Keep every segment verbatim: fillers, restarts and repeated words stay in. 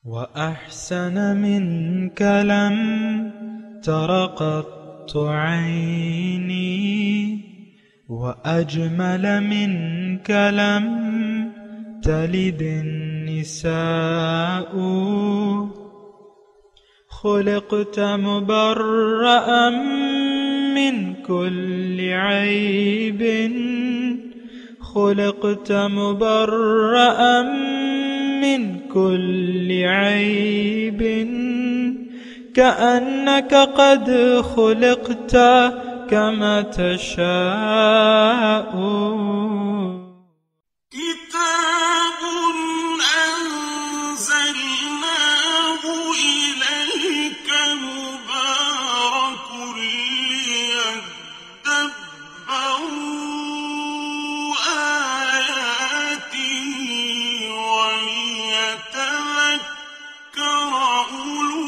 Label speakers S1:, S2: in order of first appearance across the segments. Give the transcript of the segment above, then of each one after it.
S1: وأحسن منك لم تر قط عيني، وأجمل منك لم تلد النساء. خلقت مبرأ من كل عيب، خلقت مبرأ من كل عيب، كأنك قد خلقت كما تشاء.
S2: كتاب أنزلناه إليك مبارك ليدبروا آياته وليتذكر أولو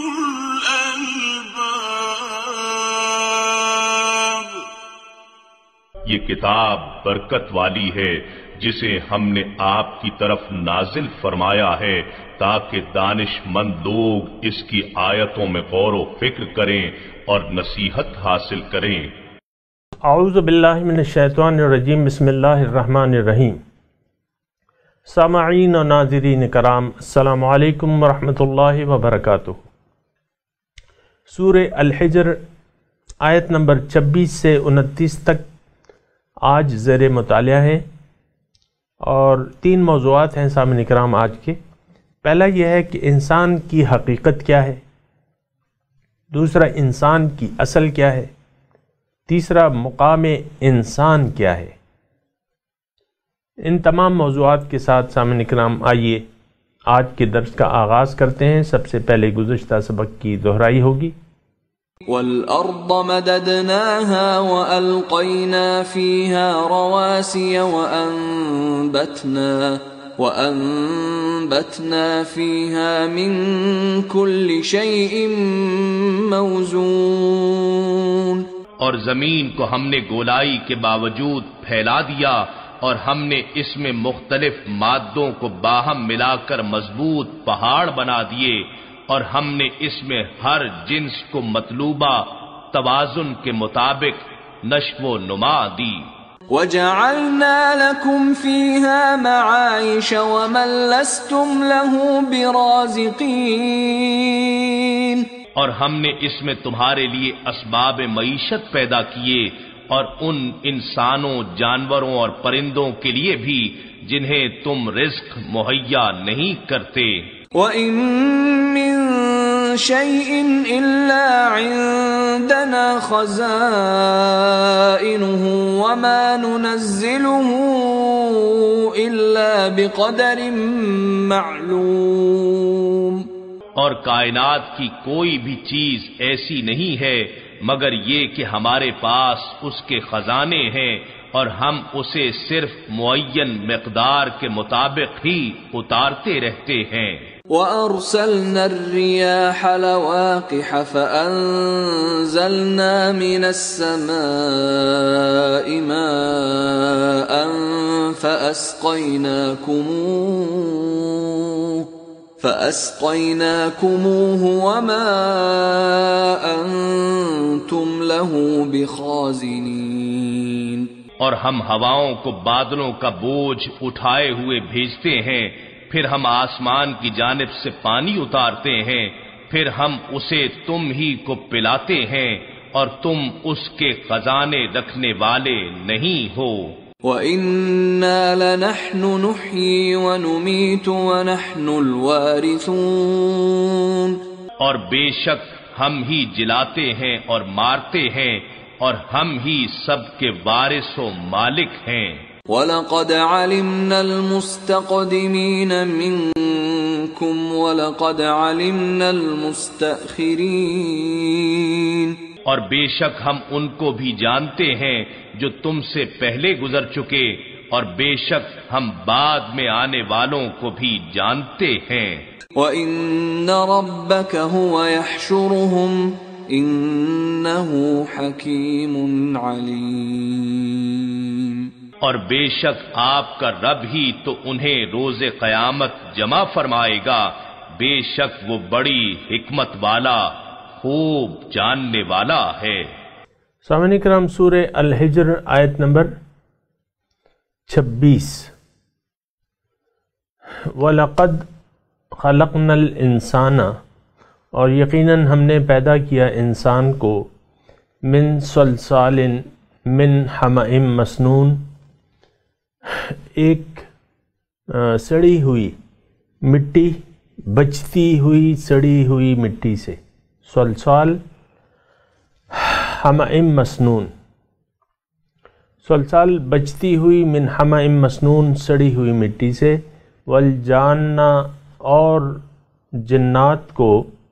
S2: الألباب.
S3: یہ کتاب برکت والی ہے جسے ہم نے آپ کی طرف نازل فرمایا ہے تاکہ دانش مند لوگ اس کی آیتوں میں غور و فکر کریں اور نصیحت حاصل کریں۔
S4: اعوذ باللہ من الشیطان الرجیم، بسم اللہ الرحمن الرحیم۔ سامعین و ناظرین کرام، السلام علیکم ورحمۃ اللہ وبرکاتہ۔ سورہ الحجر آیت نمبر چھبیس سے انتیس تک آج زیر مطالعہ ہے، اور تین موضوعات ہیں سامعین کرام آج کے۔ پہلا یہ ہے کہ انسان کی حقیقت کیا ہے، دوسرا انسان کی اصل کیا ہے، تیسرا مقام انسان کیا ہے۔ ان تمام موضوعات کے ساتھ سامعین کرام آئیے آج کے درس کا آغاز کرتے ہیں۔ سب سے پہلے گزشتہ سبق کی دہرائی ہوگی۔
S5: وَالْأَرْضَ مَدَدْنَاهَا وَأَلْقَيْنَا فِيهَا رَوَاسِيَ وَأَنبَتْنَا وَأَنبَتْنَا فِيهَا مِن كُلِّ شَيْءٍ مَوْزُونٍ۔
S3: اور زمین کو ہم نے گولائی کے باوجود پھیلا دیا، اور ہم نے اس میں مختلف مادوں کو باہم ملا کر مضبوط پہاڑ بنا دیے، اور ہم نے اس میں ہر جنس کو مطلوبہ توازن کے مطابق نشو و نما دی۔
S5: وَجَعَلْنَا لَكُمْ فِيهَا مَعَائِشَ وَمَن لَّسْتُمْ لَهُ بِرَازِقِينَ۔
S3: اور ہم نے اس میں تمہارے لیے اسباب معیشت پیدا کیے، اور ان انسانوں، جانوروں اور پرندوں کے لیے بھی جنہیں تم رزق مہیا نہیں کرتے۔
S5: وَإِن مِّن شَيْءٍ إِلَّا عِندَنَا خَزَائِنُهُ وَمَا نُنَزِّلُهُ إِلَّا بِقَدَرٍ مَّعْلُومٍ۔
S3: اور کائنات کی کوئی بھی چیز ایسی نہیں ہے مگر یہ کہ ہمارے پاس اس کے خزانے ہیں، اور ہم اسے صرف معین مقدار کے مطابق ہی اتارتے رہتے ہیں۔
S5: وَأَرْسَلْنَا الرِّيَاحَ لَوَاقِحَ فَأَنزَلْنَا مِنَ السَّمَاءِ مَاءً فَأَسْقَيْنَاكُمُوهُ فَأَسْقَيْنَاكُمُوهُ وَمَا أَنْتُمْ لَهُ بِخَازِنِينَ۔
S3: اور ہم ہواؤں کو بادلوں کا بوجھ اٹھائے ہوئے بھیجتے ہیں، پھر ہم آسمان کی جانب سے پانی اتارتے ہیں، پھر ہم اسے تم ہی کو پلاتے ہیں، اور تم اس کے خزانے رکھنے والے نہیں ہو۔
S5: وَإِنَّا لَنَحْنُ نُحْيِي وَنُمِيتُ وَنَحْنُ الْوَارِثُونَ۔
S3: اور بے شک ہم ہی جلاتے ہیں اور مارتے ہیں، اور ہم ہی سب کے وارث و مالک ہیں۔
S5: وَلَقَدْ عَلِمْنَا الْمُسْتَقْدِمِينَ مِنْكُمْ وَلَقَدْ عَلِمْنَا الْمُسْتَأْخِرِينَ۔
S3: اور بے شک ہم ان کو بھی جانتے ہیں جو تم سے پہلے گزر چکے، اور بے شک ہم بعد میں آنے والوں کو بھی جانتے ہیں۔
S5: وَإِنَّ رَبَّكَ هُوَ يَحْشُرُهُمْ إِنَّهُ حَكِيمٌ عَلِيمٌ۔
S3: اور بے شک آپ کا رب ہی تو انہیں روز قیامت جمع فرمائے گا، بے شک وہ بڑی حکمت والا خوب جاننے والا ہے۔
S4: سامعین کرام، سورہ الحجر آیت نمبر چھبیس، وَلَقَدْ خَلَقْنَا الْإِنسَانَ، اور یقیناً ہم نے پیدا کیا انسان کو، من صلصال من حمأ مسنون، ایک سڑی ہوئی مٹی، بچتی ہوئی سڑی ہوئی مٹی سے، صلصال حمأ مسنون، صلصال بچتی ہوئی، من حمأ مسنون سڑی ہوئی مٹی سے، والجان، اور جنات کو،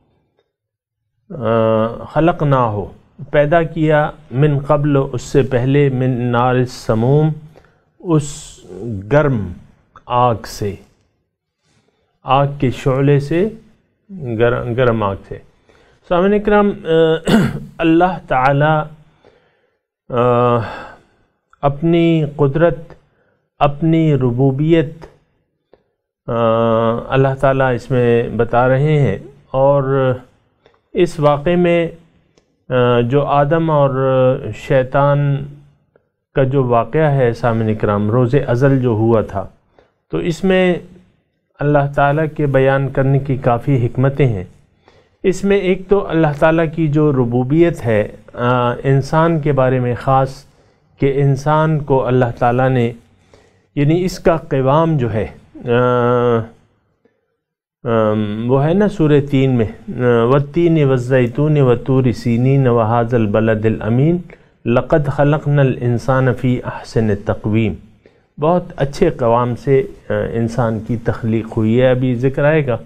S4: خلقنا ہو پیدا کیا، من قبل اس سے پہلے، من نار السموم اس گرم آگ سے، آگ کے شعلے سے، گرم گرم آگ سے۔ سامعین اکرام، اللہ تعالی اپنی قدرت، اپنی ربوبیت اللہ تعالیٰ اس میں بتا رہے ہیں، اور اس واقعے میں جو آدم اور شیطان کا جو واقعہ ہے سامعین اکرام، روز ازل جو ہوا تھا، تو اس میں اللہ تعالیٰ کے بیان کرنے کی کافی حکمتیں ہیں۔ اس میں ایک تو اللہ تعالیٰ کی جو ربوبیت ہے انسان کے بارے میں خاص، کہ انسان کو اللہ تعالیٰ نے، یعنی اس کا قوام جو ہے، وہ ہے نا سورہ تین میں، والتین والزیتون وطور سینین وہذا البلد الامین لقد خلقنا الانسان فی احسن تقویم، بہت اچھے قوام سے انسان کی تخلیق ہوئی ہے، ابھی ذکر آئے گا،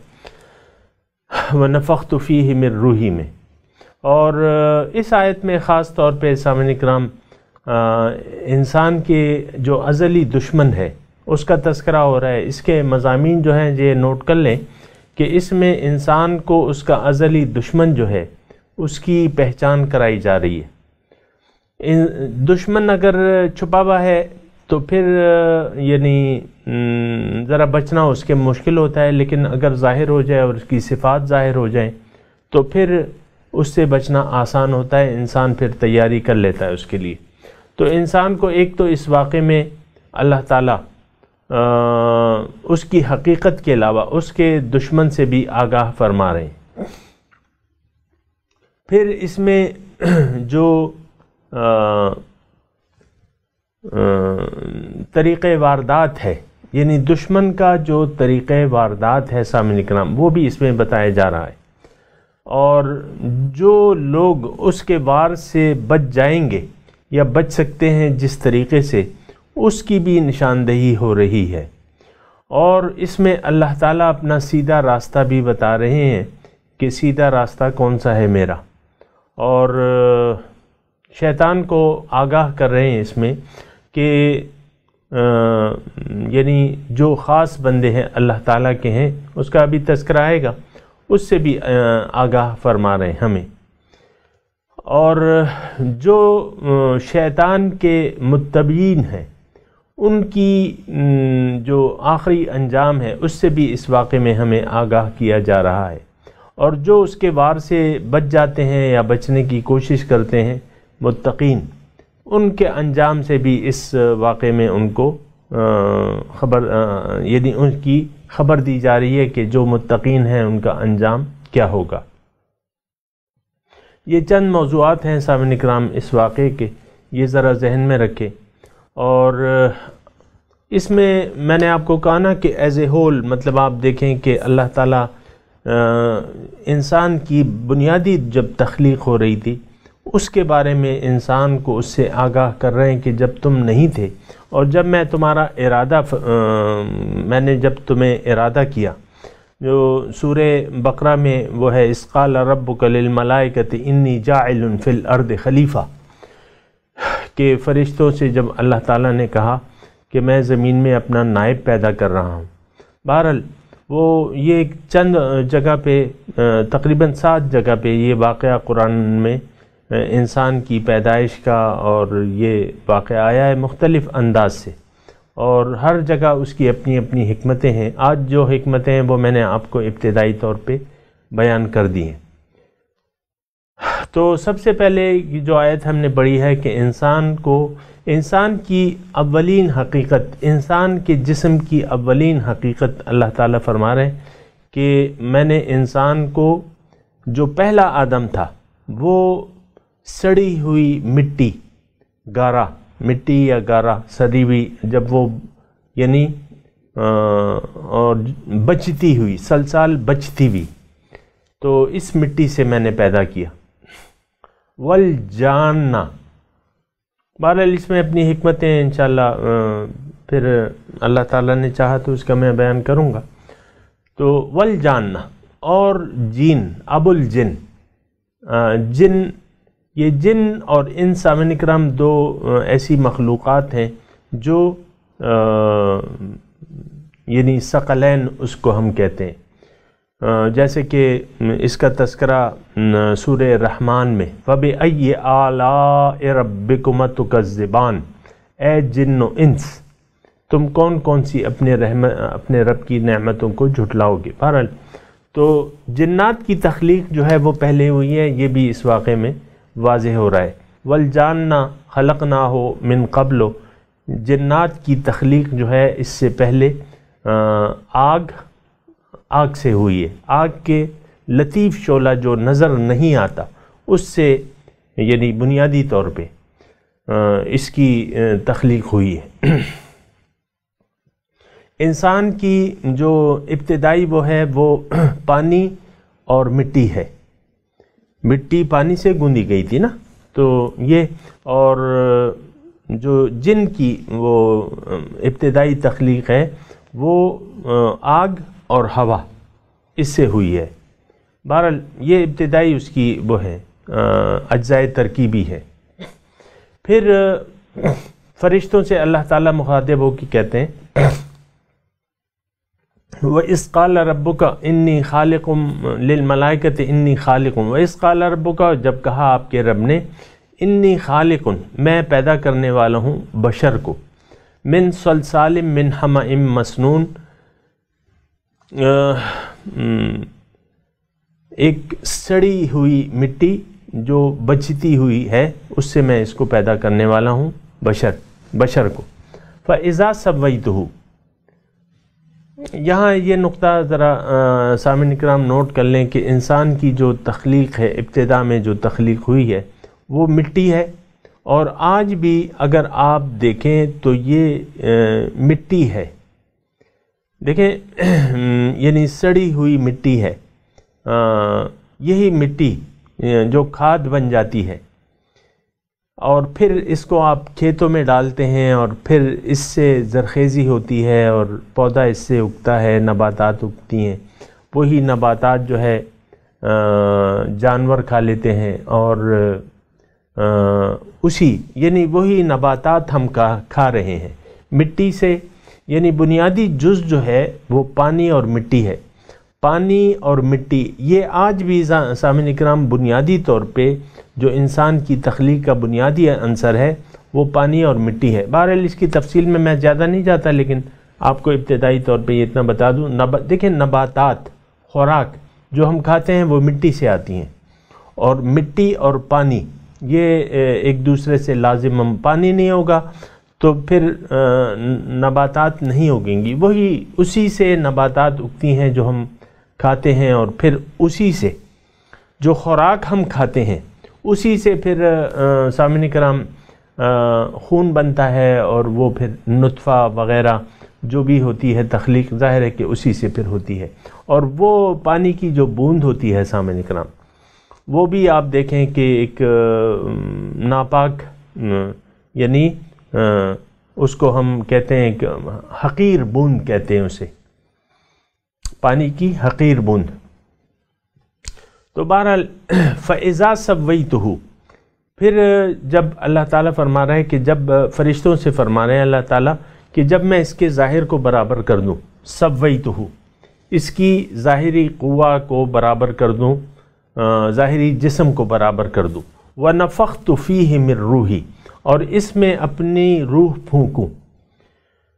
S4: ونفخت فیہ من روحی میں۔ اور اس آیت میں خاص طور پہ سامعین اکرام انسان کے جو ازلی دشمن ہے اس کا تذکرہ ہو رہا ہے۔ اس کے مضامین جو ہیں یہ نوٹ کر لیں کہ اس میں انسان کو اس کا ازلی دشمن جو ہے اس کی پہچان کرائی جا رہی ہے۔ دشمن اگر چھپا ہوا ہے تو پھر یعنی ذرا بچنا اس کے مشکل ہوتا ہے، لیکن اگر ظاہر ہو جائے اور اس کی صفات ظاہر ہو جائیں تو پھر اس سے بچنا آسان ہوتا ہے، انسان پھر تیاری کر لیتا ہے اس کے لیے۔ تو انسان کو ایک تو اس واقعے میں اللہ تعالیٰ اس کی حقیقت کے علاوہ اس کے دشمن سے بھی آگاہ فرما رہے ہیں۔ پھر اس میں جو طریقہ واردات ہے، یعنی دشمن کا جو طریقہ واردات ہے سامعین کرام، وہ بھی اس میں بتایا جا رہا ہے، اور جو لوگ اس کے وار سے بچ جائیں گے یا بچ سکتے ہیں جس طریقے سے، اس کی بھی نشاندہی ہو رہی ہے۔ اور اس میں اللہ تعالیٰ اپنا سیدھا راستہ بھی بتا رہے ہیں کہ سیدھا راستہ کون سا ہے میرا، اور شیطان کو آگاہ کر رہے ہیں اس میں کہ یعنی جو خاص بندے ہیں اللہ تعالیٰ کے ہیں، اس کا بھی تذکرہ آئے گا، اس سے بھی آگاہ فرما رہے ہیں ہمیں۔ اور جو شیطان کے متبعین ہیں ان کی جو آخری انجام ہے اس سے بھی اس واقعے میں ہمیں آگاہ کیا جا رہا ہے، اور جو اس کے وار سے بچ جاتے ہیں یا بچنے کی کوشش کرتے ہیں متقین، ان کے انجام سے بھی اس واقعے میں ان کو خبر یعنی ان کی خبر دی جا رہی ہے کہ جو متقین ہیں ان کا انجام کیا ہوگا۔ یہ چند موضوعات ہیں سامعین اکرام اس واقعے کے، یہ ذرا ذہن میں رکھیں۔ اور اس میں میں نے آپ کو کہا نا کہ ایز اے ہول، مطلب آپ دیکھیں کہ اللہ تعالیٰ انسان کی بنیادی جب تخلیق ہو رہی تھی اس کے بارے میں انسان کو اس سے آگاہ کر رہے ہیں کہ جب تم نہیں تھے، اور جب میں تمہارا ارادہ میں نے جب تمہیں ارادہ کیا، جو سورہ بقرہ میں وہ ہے، اذ قال ربک للملائکۃ انی جاعل فی الارض خلیفہ، کہ فرشتوں سے جب اللہ تعالیٰ نے کہا کہ میں زمین میں اپنا نائب پیدا کر رہا ہوں۔ بہرحال وہ یہ چند جگہ پہ، تقریباً سات جگہ پہ یہ واقعہ قرآن میں انسان کی پیدائش کا اور یہ واقعہ آیا ہے مختلف انداز سے، اور ہر جگہ اس کی اپنی اپنی حکمتیں ہیں۔ آج جو حکمتیں ہیں وہ میں نے آپ کو ابتدائی طور پہ بیان کر دی ہیں۔ تو سب سے پہلے جو آیت ہم نے پڑھی ہے کہ انسان کو انسان کی اولین حقیقت، انسان کے جسم کی اولین حقیقت اللہ تعالیٰ فرما رہے ہیں کہ میں نے انسان کو، جو پہلا آدم تھا وہ سڑی ہوئی مٹی، گارا مٹی یا گارا سڑی ہوئی، جب وہ یعنی اور بچتی ہوئی، سلسال بچتی ہوئی، تو اس مٹی سے میں نے پیدا کیا۔ والجانہ، بہرحال اس میں اپنی حکمتیں انشاءاللہ پھر اللہ تعالیٰ نے چاہا تو اس کا میں بیان کروں گا۔ تو والجانہ، اور جن، ابو الجن، جن، یہ جن اور انس سامعین کرام دو ایسی مخلوقات ہیں جو یعنی ثقلین اس کو ہم کہتے ہیں، جیسے کہ اس کا تذکرہ سورہ رحمان میں فَبِأَيِّ آلَاءِ رَبِّكُمَا تُكَذِّبَانِ، اے جن و انس تم کون کون سی اپنے رحمت اپنے رب کی نعمتوں کو جھٹلاؤ گے۔ بہرحال تو جنات کی تخلیق جو ہے وہ پہلے ہوئی ہے، یہ بھی اس واقعے میں واضح ہو رہا ہے۔ وَالْجَانَّ خَلَقْنَاهُ مِن قَبْلُ، جنات کی تخلیق جو ہے اس سے پہلے آگ آگ سے ہوئی ہے، آگ کے لطیف شعلہ جو نظر نہیں آتا اس سے یعنی بنیادی طور پہ اس کی تخلیق ہوئی ہے۔ انسان کی جو ابتدائی وہ ہے وہ پانی اور مٹی ہے، مٹی پانی سے گوندی گئی تھی نا، تو یہ، اور جو جن کی وہ ابتدائی تخلیق ہے وہ آگ اور ہوا اس سے ہوئی ہے۔ بہرحال یہ ابتدائی اس کی وہ ہے اجزاء ترکیبی ہے۔ پھر فرشتوں سے اللہ تعالیٰ مخاطب ہو کے کہتے ہیں وَإِذْ قَالَ رَبُّكَ إِنِّي خَالِقٌ لِلْمَلَائِكَةِ إِنِّي خَالِقٌ وَإِذْ قَالَ رَبُّكَ، جب کہا آپ کے رب نے، انی خالق، میں پیدا کرنے والا ہوں بشر کو، من صلصال من حمأ مسنون، ایک سڑی ہوئی مٹی جو بچتی ہوئی ہے اس سے میں اس کو پیدا کرنے والا ہوں، بشر بشر کو۔ فَإِذَا سَوَّيْتُهُ، یہاں یہ نقطہ ذرا سامعین کرام نوٹ کر لیں کہ انسان کی جو تخلیق ہے، ابتدا میں جو تخلیق ہوئی ہے وہ مٹی ہے، اور آج بھی اگر آپ دیکھیں تو یہ مٹی ہے، دیکھیں یعنی سڑی ہوئی مٹی ہے، یہی مٹی جو کھاد بن جاتی ہے، اور پھر اس کو آپ کھیتوں میں ڈالتے ہیں اور پھر اس سے زرخیزی ہوتی ہے اور پودا اس سے اگتا ہے، نباتات اگتی ہیں، وہی نباتات جو ہے جانور کھا لیتے ہیں، اور اسی یعنی وہی نباتات ہم کھا رہے ہیں مٹی سے، یعنی بنیادی جز جو ہے وہ پانی اور مٹی ہے۔ پانی اور مٹی یہ آج بھی سامعین اکرام بنیادی طور پہ جو انسان کی تخلیق کا بنیادی عنصر ہے وہ پانی اور مٹی ہے۔ بہرحال اس کی تفصیل میں میں زیادہ نہیں جاتا، لیکن آپ کو ابتدائی طور پہ یہ اتنا بتا دوں، نب... دیکھیں نباتات، خوراک جو ہم کھاتے ہیں وہ مٹی سے آتی ہیں، اور مٹی اور پانی یہ ایک دوسرے سے لازم، ہم پانی نہیں ہوگا تو پھر نباتات نہیں اگیں گی، وہی اسی سے نباتات اگتی ہیں جو ہم کھاتے ہیں، اور پھر اسی سے جو خوراک ہم کھاتے ہیں اسی سے پھر سامعین کرام خون بنتا ہے، اور وہ پھر نطفہ وغیرہ جو بھی ہوتی ہے تخلیق ظاہر ہے کہ اسی سے پھر ہوتی ہے، اور وہ پانی کی جو بوند ہوتی ہے سامعین کرام وہ بھی آپ دیکھیں کہ ایک ناپاک یعنی اس کو ہم کہتے ہیں کہ حقیر بوند کہتے ہیں اسے، پانی کی حقیر بوند۔ تو بہرحال فَإِذَا سَوَّيْتُهُ، پھر جب اللہ تعالیٰ فرما رہا ہے کہ جب فرشتوں سے فرما رہے ہیں اللہ تعالیٰ کہ جب میں اس کے ظاہر کو برابر کر دوں، سَوَّيْتُهُ، اس کی ظاہری قوہ کو برابر کر دوں، ظاہری جسم کو برابر کر دوں، وَنَفَخْتُ فِيهِ مِن رُوحِي، اور اس میں اپنی روح پھونکوں،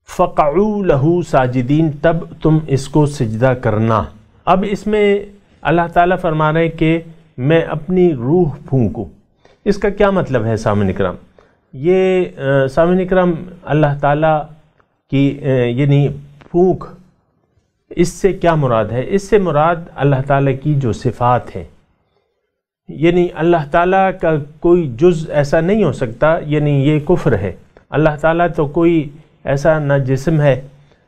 S4: فقعوا لہو ساجدین، تب تم اس کو سجدہ کرنا۔ اب اس میں اللہ تعالیٰ فرما رہے کہ میں اپنی روح پھونکوں۔ اس کا کیا مطلب ہے سامعین کرام؟ یہ سامعین کرام اللہ تعالیٰ کی یعنی پھونک، اس سے کیا مراد ہے؟ اس سے مراد اللہ تعالیٰ کی جو صفات ہیں، یعنی اللہ تعالیٰ کا کوئی جز ایسا نہیں ہو سکتا، یعنی یہ کفر ہے۔ اللہ تعالیٰ تو کوئی ایسا نہ جسم ہے،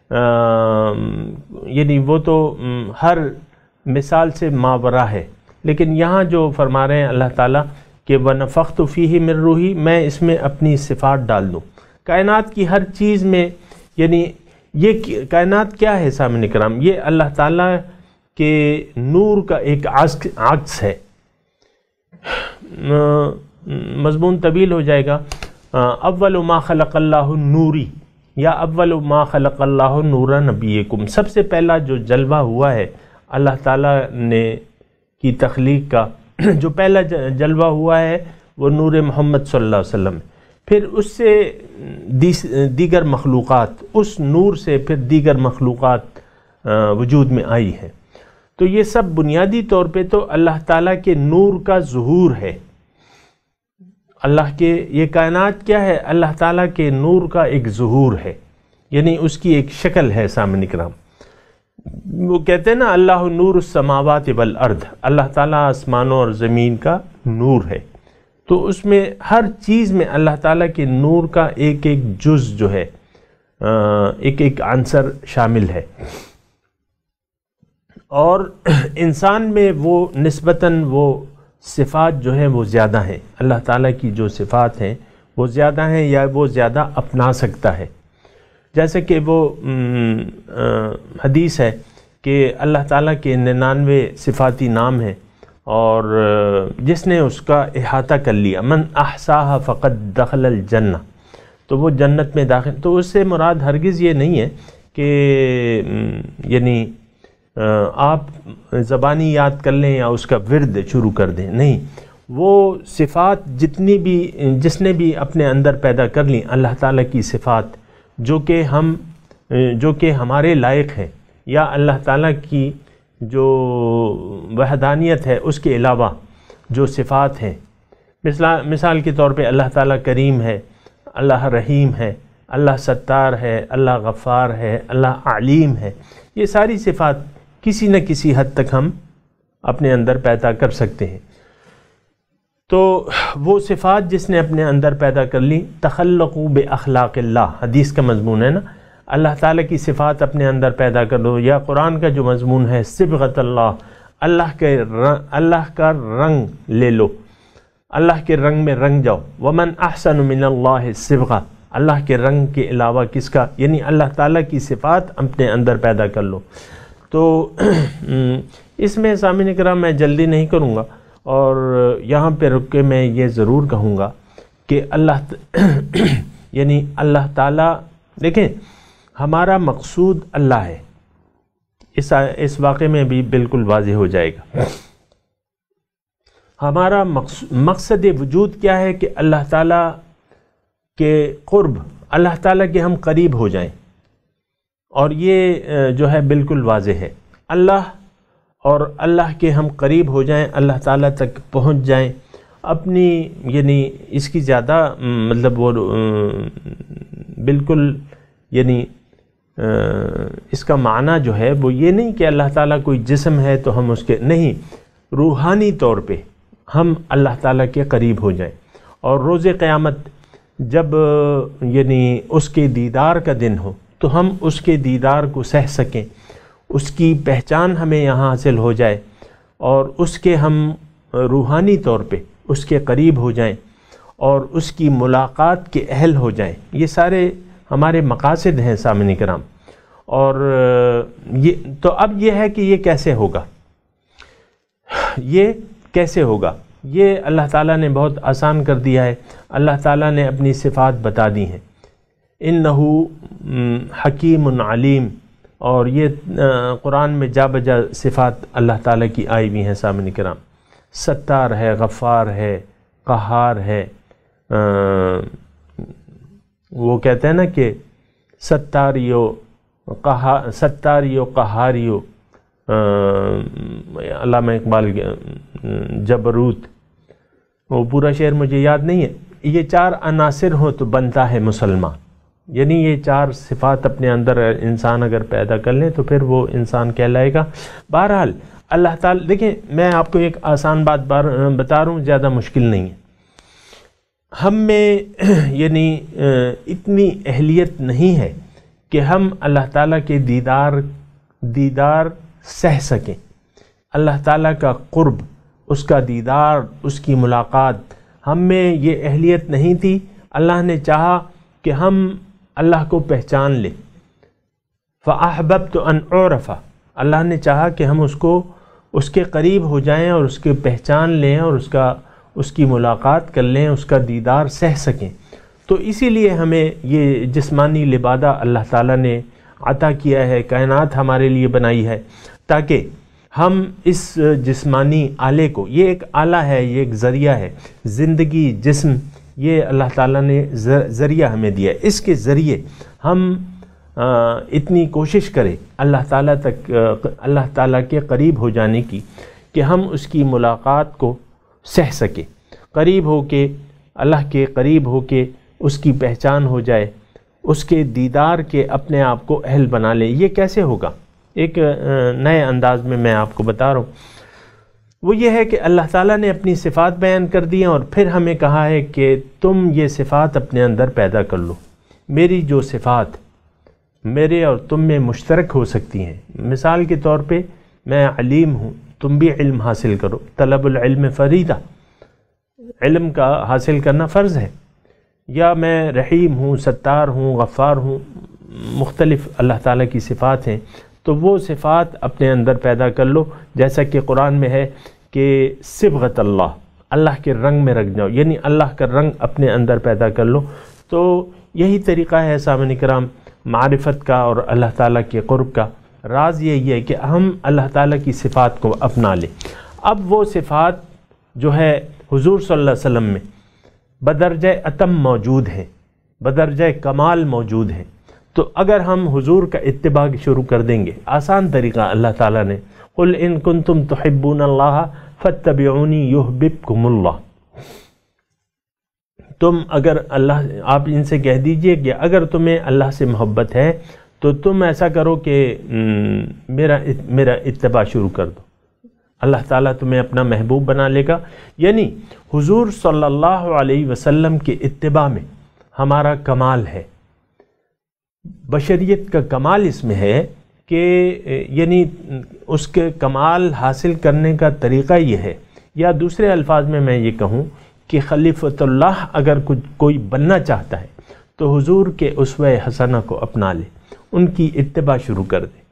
S4: یعنی وہ تو ہر مثال سے ماورا ہے، لیکن یہاں جو فرما رہے ہیں اللہ تعالیٰ کہ وَنَفَخْتُ فِيهِ مِن رُوحِي، میں اس میں اپنی صفات ڈال دوں۔ کائنات کی ہر چیز میں، یعنی یہ کائنات کیا ہے سامعین کرام؟ یہ اللہ تعالیٰ کے نور کا ایک عکس ہے۔ مضمون طویل ہو جائے گا۔ اول ما خلق اللہ نوری، یا اول ما خلق اللہ نور نبیکم، سب سے پہلا جو جلوہ ہوا ہے اللہ تعالیٰ نے کی تخلیق کا، جو پہلا جلوہ ہوا ہے وہ نور محمد صلی اللہ علیہ وسلم، پھر اس سے دیگر مخلوقات، اس نور سے پھر دیگر مخلوقات وجود میں آئی ہے۔ تو یہ سب بنیادی طور پہ تو اللہ تعالیٰ کے نور کا ظہور ہے۔ اللہ کے یہ کائنات کیا ہے؟ اللہ تعالیٰ کے نور کا ایک ظہور ہے، یعنی اس کی ایک شکل ہے سامعین کرام۔ وہ کہتے ہیں نا اللہ نور السماوات والارض، اللہ تعالیٰ آسمانوں اور زمین کا نور ہے، تو اس میں ہر چیز میں اللہ تعالیٰ کے نور کا ایک ایک جز جو ہے، ایک ایک عنصر شامل ہے، اور انسان میں وہ نسبتاً وہ صفات جو ہیں وہ زیادہ ہیں، اللہ تعالیٰ کی جو صفات ہیں وہ زیادہ ہیں، یا وہ زیادہ اپنا سکتا ہے۔ جیسے کہ وہ حدیث ہے کہ اللہ تعالیٰ کے ننانوے صفاتی نام ہیں، اور جس نے اس کا احاطہ کر لیا، من احصاها فقد دخل الجنہ، تو وہ جنت میں داخل۔ تو اس سے مراد ہرگز یہ نہیں ہے کہ یعنی آپ زبانی یاد کر لیں یا اس کا ورد شروع کر دیں، نہیں، وہ صفات جتنی بھی جس نے بھی اپنے اندر پیدا کر لیں اللہ تعالیٰ کی صفات، جو کہ ہم جو کہ ہمارے لائق ہیں، یا اللہ تعالیٰ کی جو وحدانیت ہے اس کے علاوہ جو صفات ہیں، مثال مثال کے طور پہ اللہ تعالیٰ کریم ہے، اللہ رحیم ہے، اللہ ستار ہے، اللہ غفار ہے، اللہ علیم ہے، یہ ساری صفات کسی نہ کسی حد تک ہم اپنے اندر پیدا کر سکتے ہیں۔ تو وہ صفات جس نے اپنے اندر پیدا کر لی، تخلقوا باخلاق اللہ، حدیث کا مضمون ہے نا، اللہ تعالیٰ کی صفات اپنے اندر پیدا کر لو، یا قرآن کا جو مضمون ہے صبغۃ اللہ، اللہ کے اللہ کا رنگ لے لو، اللہ کے رنگ میں رنگ جاؤ۔ ومن احسن من اللہ صبغہ، اللہ کے رنگ کے علاوہ کس کا، یعنی اللہ تعالیٰ کی صفات اپنے اندر پیدا کر لو۔ تو اس میں سامعین کرام میں جلدی نہیں کروں گا، اور یہاں پہ رک کے میں یہ ضرور کہوں گا کہ اللہ یعنی اللہ تعالیٰ، دیکھیں ہمارا مقصود اللہ ہے، اس اس واقعے میں بھی بالکل واضح ہو جائے گا۔ ہمارا مقصد وجود کیا ہے کہ اللہ تعالیٰ کے قرب، اللہ تعالیٰ کے ہم قریب ہو جائیں، اور یہ جو ہے بالکل واضح ہے، اللہ اور اللہ کے ہم قریب ہو جائیں، اللہ تعالیٰ تک پہنچ جائیں اپنی، یعنی اس کی زیادہ مطلب وہ بالکل یعنی اس کا معنی جو ہے وہ یہ نہیں کہ اللہ تعالیٰ کوئی جسم ہے تو ہم اس کے، نہیں، روحانی طور پہ ہم اللہ تعالیٰ کے قریب ہو جائیں، اور روز قیامت جب یعنی اس کے دیدار کا دن ہو تو ہم اس کے دیدار کو سہ سکیں، اس کی پہچان ہمیں یہاں حاصل ہو جائے، اور اس کے ہم روحانی طور پہ اس کے قریب ہو جائیں، اور اس کی ملاقات کے اہل ہو جائیں۔ یہ سارے ہمارے مقاصد ہیں سامعین کرام۔ اور یہ تو اب یہ ہے کہ یہ کیسے ہوگا، یہ کیسے ہوگا، یہ اللہ تعالیٰ نے بہت آسان کر دیا ہے۔ اللہ تعالیٰ نے اپنی صفات بتا دی ہیں، انہو حکیم علیم، اور یہ قرآن میں جا بجا صفات اللہ تعالیٰ کی آئی ہوئی ہیں سامعین کرام، ستار ہے، غفار ہے، قہار ہے، وہ کہتے ہیں نا کہ ستاریو قہا ستاریو قہاریو، علامہ اقبال جبروت، وہ پورا شعر مجھے یاد نہیں ہے، یہ چار عناصر ہو تو بنتا ہے مسلمان، یعنی یہ چار صفات اپنے اندر انسان اگر پیدا کر لیں تو پھر وہ انسان کہلائے گا۔ بہرحال اللہ تعالیٰ، دیکھیں میں آپ کو ایک آسان بات بتا رہا ہوں، زیادہ مشکل نہیں ہے۔ ہم میں یعنی اتنی اہلیت نہیں ہے کہ ہم اللہ تعالیٰ کے دیدار دیدار سہ سکیں، اللہ تعالیٰ کا قرب، اس کا دیدار، اس کی ملاقات، ہم میں یہ اہلیت نہیں تھی۔ اللہ نے چاہا کہ ہم اللہ کو پہچان لیں، فَأَحْبَبْتُ أَنْ أُعْرَفَ، اللہ نے چاہا کہ ہم اس کو اس کے قریب ہو جائیں اور اس کے پہچان لیں اور اس کا اس کی ملاقات کر لیں، اس کا دیدار سہ سکیں۔ تو اسی لیے ہمیں یہ جسمانی لبادہ اللہ تعالیٰ نے عطا کیا ہے، کائنات ہمارے لیے بنائی ہے تاکہ ہم اس جسمانی آلے کو، یہ ایک آلہ ہے، یہ ایک ذریعہ ہے، زندگی، جسم، یہ اللہ تعالیٰ نے ذریعہ ہمیں دیا ہے، اس کے ذریعے ہم اتنی کوشش کریں اللہ تعالیٰ تک، اللہ تعالیٰ کے قریب ہو جانے کی کہ ہم اس کی ملاقات کو سہ سکیں، قریب ہو کے، اللہ کے قریب ہو کے اس کی پہچان ہو جائے، اس کے دیدار کے اپنے آپ کو اہل بنا لیں۔ یہ کیسے ہوگا؟ ایک نئے انداز میں میں آپ کو بتا رہا ہوں، وہ یہ ہے کہ اللہ تعالیٰ نے اپنی صفات بیان کر دی ہیں اور پھر ہمیں کہا ہے کہ تم یہ صفات اپنے اندر پیدا کر لو۔ میری جو صفات میرے اور تم میں مشترک ہو سکتی ہیں، مثال کے طور پہ میں علیم ہوں، تم بھی علم حاصل کرو، طلب العلم فریضہ، علم کا حاصل کرنا فرض ہے، یا میں رحیم ہوں، ستار ہوں، غفار ہوں، مختلف اللہ تعالیٰ کی صفات ہیں، تو وہ صفات اپنے اندر پیدا کر لو، جیسا کہ قرآن میں ہے کہ صبغت اللہ، اللہ کے رنگ میں رکھ جاؤ، یعنی اللہ کا رنگ اپنے اندر پیدا کر لو۔ تو یہی طریقہ ہے سامعین کرام معرفت کا اور اللہ تعالیٰ کے قرب کا۔ راز یہی ہے کہ ہم اللہ تعالیٰ کی صفات کو اپنا لیں۔ اب وہ صفات جو ہے حضور صلی اللہ علیہ وسلم میں بدرجہ اتم موجود ہیں، بدرجہ کمال موجود ہیں، تو اگر ہم حضور کا اتباع شروع کر دیں گے، آسان طریقہ اللہ تعالیٰ نے، قل ان کنتم تحبون اللہ فاتبعونی یحببکم اللہ، تم اگر اللہ، آپ ان سے کہہ دیجئے کہ اگر تمہیں اللہ سے محبت ہے تو تم ایسا کرو کہ میرا میرا اتباع شروع کر دو، اللہ تعالیٰ تمہیں اپنا محبوب بنا لے گا۔ یعنی حضور صلی اللہ علیہ وسلم کے اتباع میں ہمارا کمال ہے، بشریت کا کمال اس میں ہے کہ یعنی اس کے کمال حاصل کرنے کا طریقہ یہ ہے، یا دوسرے الفاظ میں میں یہ کہوں کہ خلیفۃ اللہ اگر کچھ کوئی بننا چاہتا ہے تو حضور کے اسوہ حسنہ کو اپنا لے، ان کی اتباع شروع کر دے۔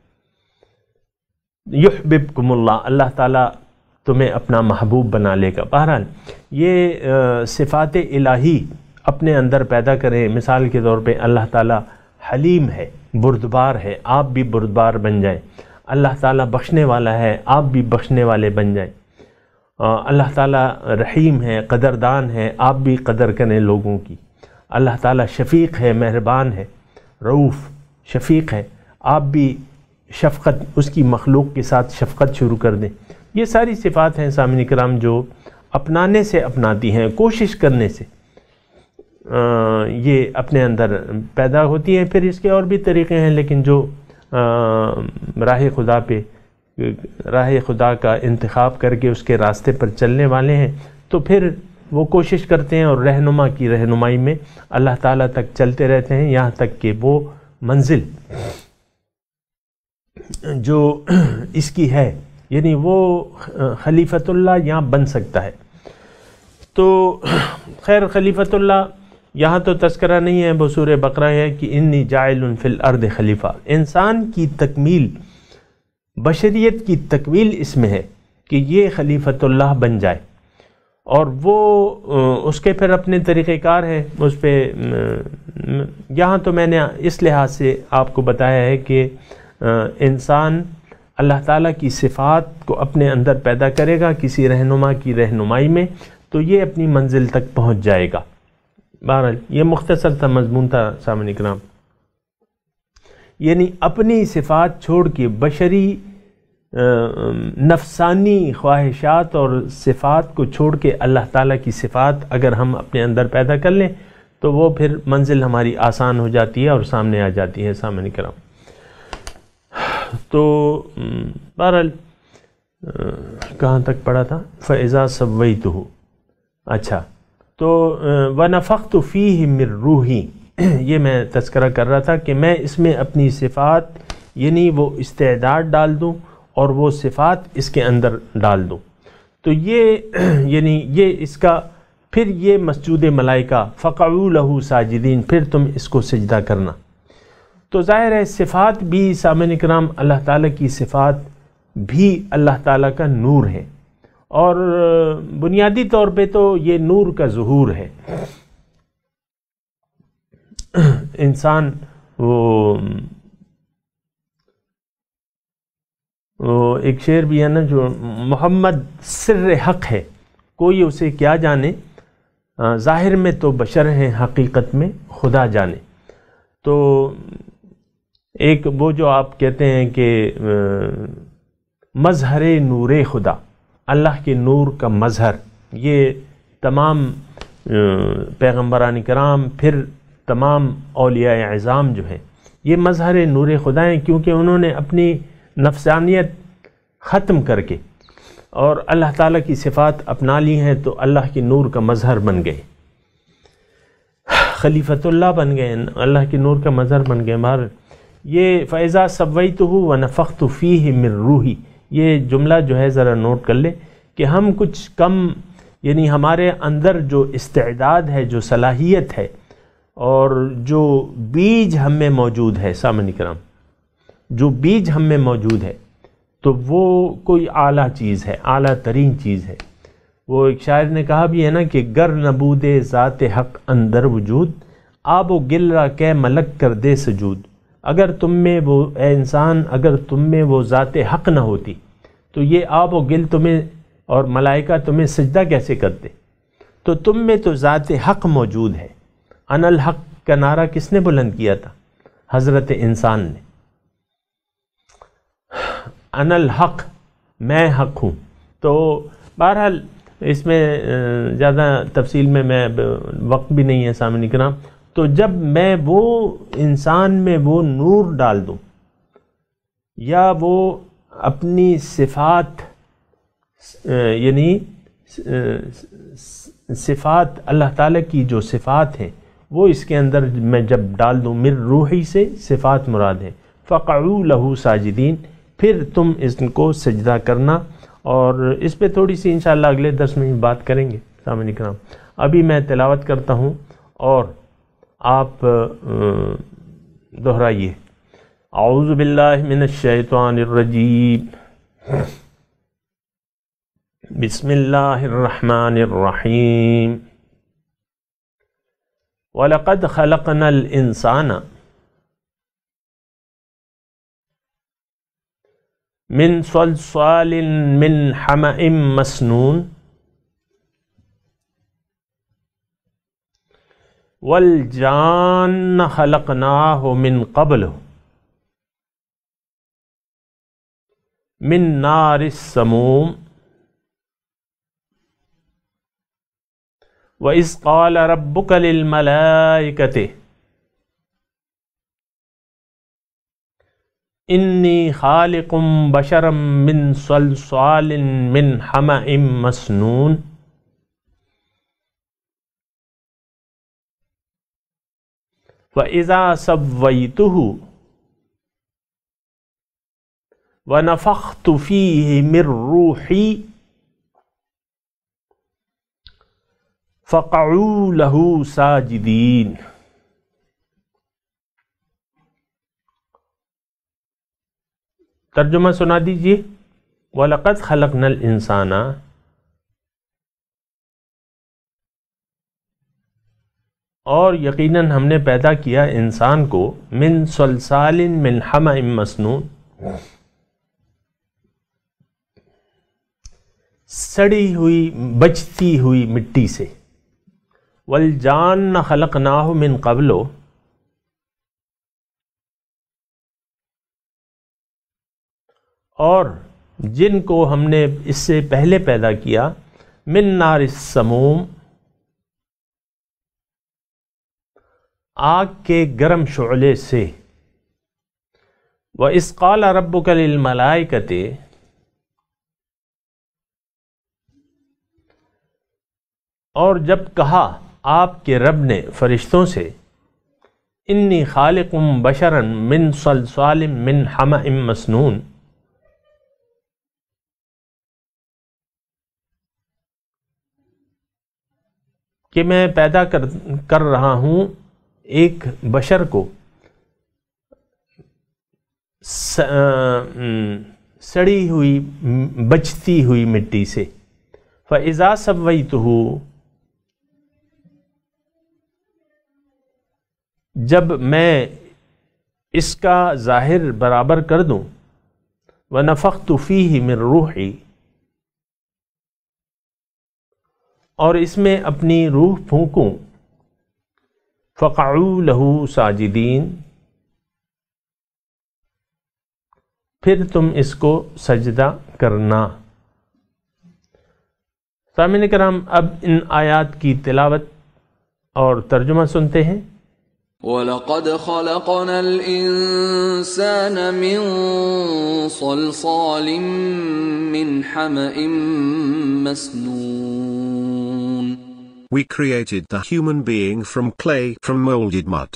S4: یحببکم اللہ، اللہ تعالیٰ تمہیں اپنا محبوب بنا لے گا۔ بہرحال یہ صفات الہی اپنے اندر پیدا کریں۔ مثال کے طور پہ اللہ تعالیٰ حلیم ہے، بردبار ہے، آپ بھی بردبار بن جائیں۔ اللہ تعالیٰ بخشنے والا ہے، آپ بھی بخشنے والے بن جائیں۔ اللہ تعالیٰ رحیم ہے، قدردان ہے، آپ بھی قدر کریں لوگوں کی۔ اللہ تعالیٰ شفیق ہے، مہربان ہے، رؤوف، شفیق ہے، آپ بھی شفقت، اس کی مخلوق کے ساتھ شفقت شروع کر دیں۔ یہ ساری صفات ہیں سامعین کرام جو اپنانے سے اپناتی ہیں، کوشش کرنے سے یہ اپنے اندر پیدا ہوتی ہیں۔ پھر اس کے اور بھی طریقے ہیں، لیکن جو راہ خدا پہ راہ خدا کا انتخاب کر کے اس کے راستے پر چلنے والے ہیں تو پھر وہ کوشش کرتے ہیں اور رہنما کی رہنمائی میں اللہ تعالیٰ تک چلتے رہتے ہیں، یہاں تک کہ وہ منزل جو اس کی ہے، یعنی وہ خلیفۃ اللہ یہاں بن سکتا ہے۔ تو خیر خلیفۃ اللہ یہاں تو تذکرہ نہیں ہے، وہ سورہ بقرہ ہے کہ انی جاعل فی الارض خلیفہ۔ انسان کی تکمیل، بشریت کی تکمیل اس میں ہے کہ یہ خلیفۃ اللہ بن جائے، اور وہ اس کے پھر اپنے طریقہ کار ہے اس پہ۔ یہاں تو میں نے اس لحاظ سے آپ کو بتایا ہے کہ انسان اللہ تعالیٰ کی صفات کو اپنے اندر پیدا کرے گا کسی رہنما کی رہنمائی میں، تو یہ اپنی منزل تک پہنچ جائے گا۔ بہرحال یہ مختصر تھا مضمون تھا سامعین کرام۔ یعنی اپنی صفات چھوڑ کے بشری نفسانی خواہشات اور صفات کو چھوڑ کے اللہ تعالیٰ کی صفات اگر ہم اپنے اندر پیدا کر لیں تو وہ پھر منزل ہماری آسان ہو جاتی ہے اور سامنے آ جاتی ہے سامنے کرام. تو بہرحال کہاں تک پڑھا تھا؟ فَإِذَا سَوَّيْتُهُ. اچھا تو وَنَفَخْتُ فِيهِ مِن رُوحِي، یہ میں تذکرہ کر رہا تھا کہ میں اس میں اپنی صفات یعنی وہ استعداد ڈال دوں اور وہ صفات اس کے اندر ڈال دوں. تو یہ یعنی یہ اس کا پھر یہ مسجود ملائکہ فَقَعُوا لَهُ ساجدین، پھر تم اس کو سجدہ کرنا. تو ظاہر ہے صفات بھی سامعین کرام اللہ تعالیٰ کی صفات بھی اللہ تعالیٰ کا نور ہے، اور بنیادی طور پہ تو یہ نور کا ظہور ہے. انسان وہ وہ ایک شعر بھی ہے نا جو محمد سر حق ہے، کوئی اسے کیا جانے، ظاہر میں تو بشر ہیں حقیقت میں خدا جانے. تو ایک وہ جو آپ کہتے ہیں کہ مظہر نور خدا، اللہ کے نور کا مظہر، یہ تمام پیغمبران کرام پھر تمام اولیاء اعظام جو ہیں یہ مظہر نور خدا ہیں، کیونکہ انہوں نے اپنی نفسانیت ختم کر کے اور اللہ تعالیٰ کی صفات اپنا لی ہیں، تو اللہ کے نور کا مظہر بن گئے، خلیفۃ اللہ بن گئے، اللہ کے نور کا مظہر بن گئے. مار یہ فَإِذَا سَوَّيْتُهُ وَنَفَخْتُ فِيهِ مِن رُوحِي، یہ جملہ جو ہے ذرا نوٹ کر لیں کہ ہم کچھ کم یعنی ہمارے اندر جو استعداد ہے، جو صلاحیت ہے اور جو بیج ہم میں موجود ہے سامعین کرام، جو بیج ہم میں موجود ہے تو وہ کوئی اعلیٰ چیز ہے، اعلیٰ ترین چیز ہے. وہ ایک شاعر نے کہا بھی ہے نا کہ گر نبود ذات حق اندر وجود، آب و گل را کہ ملک کر دے سجود. اگر تم میں وہ اے انسان اگر تم میں وہ ذات حق نہ ہوتی تو یہ آب و گل تمہیں اور ملائکہ تمہیں سجدہ کیسے کرتے. تو تم میں تو ذات حق موجود ہے. انا الحق کا نعرہ کس نے بلند کیا تھا؟ حضرت انسان نے. انا الحق، میں حق ہوں. تو بہرحال اس میں زیادہ تفصیل میں میں وقت بھی نہیں ہے سامعین کرام. تو جب میں وہ انسان میں وہ نور ڈال دوں یا وہ اپنی صفات یعنی صفات اللہ تعالیٰ کی جو صفات ہیں وہ اس کے اندر میں جب ڈال دوں، من روحی سے صفات مراد ہے، فَقَعُوا لَهُ ساجدین، پھر تم اس کو سجدہ کرنا. اور اس پہ تھوڑی سی انشاءاللہ اگلے درس میں بات کریں گے سامعین کرام. ابھی میں تلاوت کرتا ہوں اور آپ دہرائیے. اعوذ باللہ من الشیطان الرجیم، بسم اللہ الرحمن الرحیم. وَلَقَدْ خَلَقْنَا الْإِنسَانَ من صلصال من حمأ مسنون والجان خلقناه من قبل من نار السموم وَإِذْ قَالَ رَبُّكَ لِلْمَلَائِكَةِ إِنِّي خَالِقٌ بَشَرًا مِّن صَلْصَالٍ مِّنْ حَمَإٍ مَّسْنُونٍ فَإِذَا سَوَّيْتُهُ وَنَفَخْتُ فِيهِ مِن رُّوحِي فَقَعُوا لَهُ سَاجِدِينَ. ترجمہ سنا دیجئے. وَلَقَدْ خَلَقْنَا الْإِنسَانَ، اور یقیناً ہم نے پیدا کیا انسان کو، من صلصال من حمأ مسنون، سڑی ہوئی بجتی ہوئی مٹی سے. والجان خلقناہ من قبل، اور جن کو ہم نے اس سے پہلے پیدا کیا من نار السموم آگ کے گرم شعلے سے، وَإِذْ قَالَ رَبُّكَ لِلْمَلَائِكَةِ اور جب کہا آپ کے رب نے فرشتوں سے انی خالق بشرا من صلصال من حمأ مسنون، کہ میں پیدا کر کر رہا ہوں ایک بشر کو سڑی ہوئی بچتی ہوئی مٹی سے، فَإِذَا سَوَّيْتُهُ جب میں اس کا ظاہر برابر کر دوں، وَنَفَخْتُ فِيهِ مِن رُوحِي اور اس میں اپنی روح پھونکوں، فَقَعُوا لَهُ سَاجِدِينَ پھر تم اس کو سجدہ کرنا۔ سامعین کرام، اب ان آیات کی تلاوت اور ترجمہ سنتے ہیں۔
S5: وَلَقَدْ خَلَقْنَا الْإِنسَانَ مِنْ صَلْصَالٍ مِّنْ حَمَإٍ مَّسْنُونٍ
S6: We created the human being from clay, from molded mud.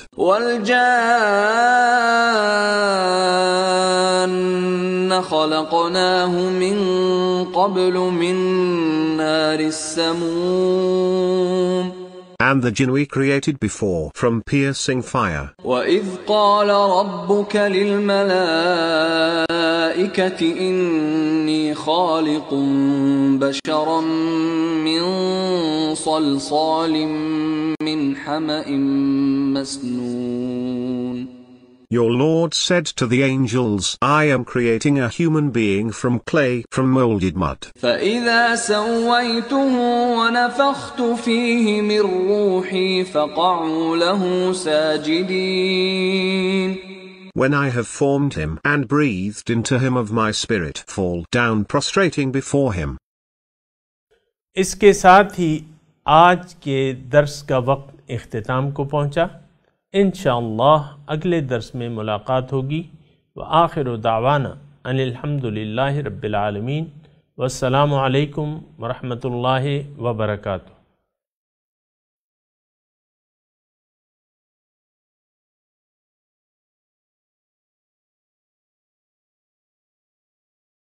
S5: وَالْجَانَّ خَلَقْنَاهُ مِنْ قَبْلُ مِنْ نَارِ السَّمُومِ
S6: And the jinn we created before from piercing fire.
S5: وَإِذْ قَالَ رَبُّكَ لِلْمَلَائِكَةِ إِنِّي خَالِقٌ بَشَرًا مِّن صَلْصَالٍ مِّنْ حَمَإٍ مَّسْنُونٍ
S6: Your Lord said to the angels, I am creating a human being from clay, from molded mud.
S5: فَإِذَا سَوَّيْتُهُ وَنَفَخْتُ فِيهِ مِن رُّوحِي فَقَعُوا لَهُ سَاجِدِينَ
S6: When I have formed him and breathed into him of my spirit, fall down prostrating before him.
S4: اس کے ساتھ ہی آج کے درس کا وقت اختتام کو پہنچا۔ انشاءاللہ اگلے درس میں ملاقات ہوگی۔ وآخر دعوانا ان الحمد للہ رب العالمین، والسلام علیکم ورحمۃ اللہ وبرکاتہ۔